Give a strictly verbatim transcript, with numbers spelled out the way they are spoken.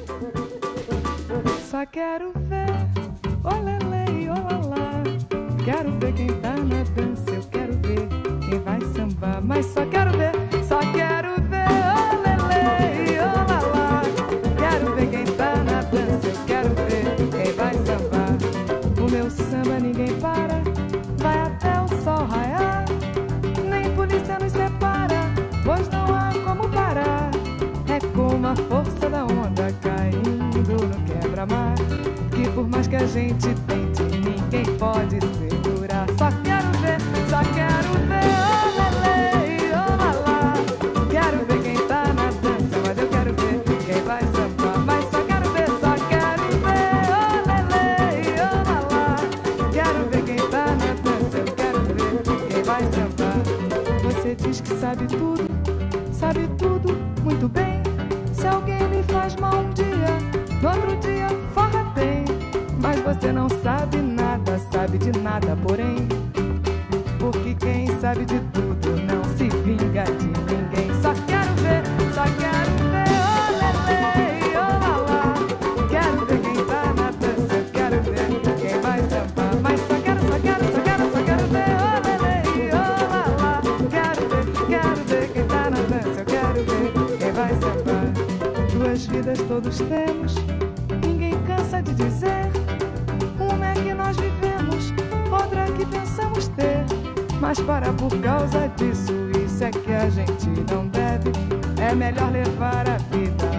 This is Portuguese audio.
Só quero ver, olelê, olá. Quero ver quem tá na dança, eu quero ver quem vai sambar. Mas só quero ver, só quero ver, olelê, olá. Quero ver quem tá na dança, eu quero ver quem vai sambar. O meu samba ninguém para, vai até o sol raiar. Nem polícia nos separa, pois não há como parar. É como a força da onda caindo no quebra-mar, que por mais que a gente tente, ninguém pode segurar. Só quero ver, só quero ver, olelê, olá. Quero ver quem tá na dança, mas eu quero ver quem vai sambar. Mas só quero ver, só quero ver, olelê, olá. Quero ver quem tá na dança, eu quero ver quem vai sambar. Você diz que sabe tudo, sabe tudo muito bem. Se alguém lhe faz mal um dia, no outro dia forra tem. Mas você não sabe nada, sabe de nada, porém, porque quem sabe de tudo não se vinga de ninguém. Só quero ver, só quero ver, olelê, olá. Quero ver quem tá na dança, eu quero ver quem vai sambar. Mas só quero, só quero, só quero, só quero ver, olelê, olá. Quero ver, quero ver quem tá na dança, eu quero ver quem vai sambar. Duas vidas todos temos, ninguém cansa de dizer. Uma é que nós vivemos, outra que pensamos ter. Mas para por causa disso, isso é que a gente não deve. É melhor levar a vida